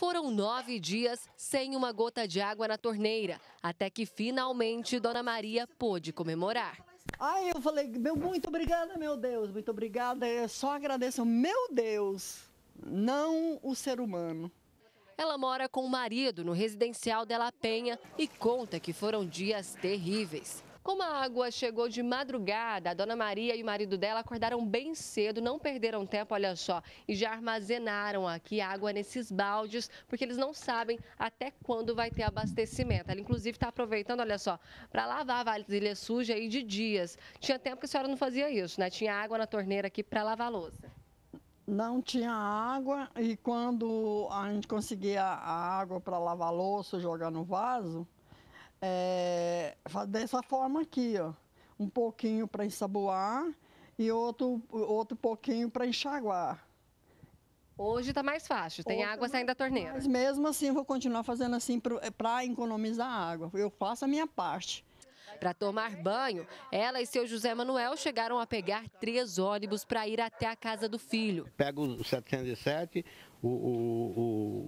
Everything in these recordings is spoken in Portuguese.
Foram 9 dias sem uma gota de água na torneira, até que finalmente Dona Maria pôde comemorar. Aí eu falei, muito obrigada, meu Deus, muito obrigada. Eu só agradeço, meu Deus, não o ser humano. Ela mora com o marido no residencial Della Penha e conta que foram dias terríveis. Como a água chegou de madrugada, a Dona Maria e o marido dela acordaram bem cedo, não perderam tempo, olha só, e já armazenaram aqui água nesses baldes, porque eles não sabem até quando vai ter abastecimento. Ela, inclusive, está aproveitando, olha só, para lavar a vasilha suja aí de dias. Tinha tempo que a senhora não fazia isso, né? Tinha água na torneira aqui para lavar a louça. Não tinha água e quando a gente conseguia a água para lavar a louça, jogar no vaso, dessa forma aqui, ó, um pouquinho para ensaboar e outro pouquinho para enxaguar. Hoje está mais fácil, tem água saindo da torneira. Mas mesmo assim eu vou continuar fazendo assim para economizar água. Eu faço a minha parte. Para tomar banho, ela e seu José Manuel chegaram a pegar 3 ônibus para ir até a casa do filho. Pego o 707, o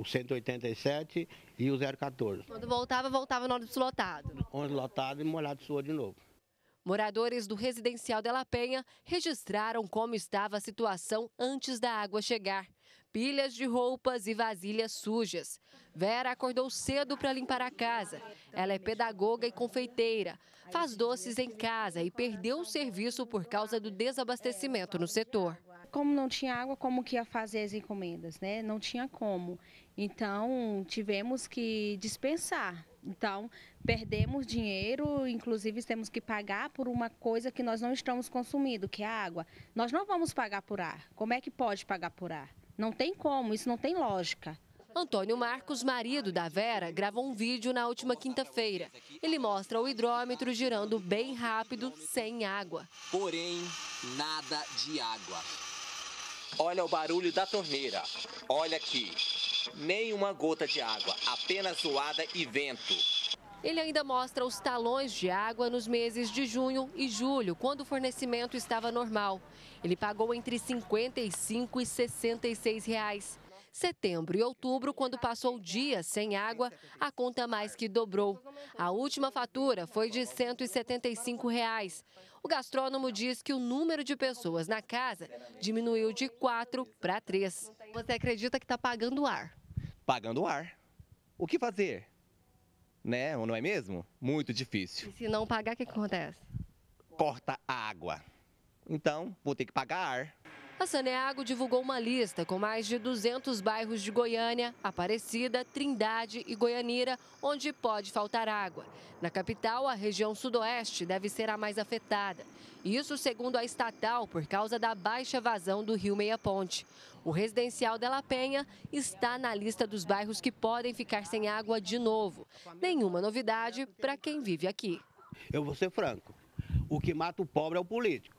187 e o 014. Quando voltava no ônibus lotado. Ônibus lotado e molhado de suor de novo. Moradores do residencial Della Penha registraram como estava a situação antes da água chegar. Pilhas de roupas e vasilhas sujas. Vera acordou cedo para limpar a casa. Ela é pedagoga e confeiteira. Faz doces em casa e perdeu o serviço por causa do desabastecimento no setor. Como não tinha água, como que ia fazer as encomendas, né? Não tinha como. Então, tivemos que dispensar. Então, perdemos dinheiro, inclusive temos que pagar por uma coisa que nós não estamos consumindo, que é a água. Nós não vamos pagar por ar. Como é que pode pagar por ar? Não tem como, isso não tem lógica. Antônio Marcos, marido da Vera, gravou um vídeo na última quinta-feira. Ele mostra o hidrômetro girando bem rápido, sem água. Porém, nada de água. Olha o barulho da torneira. Olha aqui. Nem uma gota de água, apenas zoada e vento. Ele ainda mostra os talões de água nos meses de junho e julho, quando o fornecimento estava normal. Ele pagou entre R$ 55 e R$ 66 reais. Setembro e outubro, quando passou dias sem água, a conta mais que dobrou. A última fatura foi de R$ 175 reais. O gastrônomo diz que o número de pessoas na casa diminuiu de 4 para 3. Você acredita que está pagando ar? Pagando ar. O que fazer? Né? Não é mesmo? Muito difícil. E se não pagar, o que acontece? Corta a água. Então, vou ter que pagar ar. A Saneago divulgou uma lista com mais de 200 bairros de Goiânia, Aparecida, Trindade e Goianira, onde pode faltar água. Na capital, a região sudoeste deve ser a mais afetada. Isso segundo a estatal, por causa da baixa vazão do Rio Meia Ponte. O residencial Della Penha está na lista dos bairros que podem ficar sem água de novo. Nenhuma novidade para quem vive aqui. Eu vou ser franco, o que mata o pobre é o político.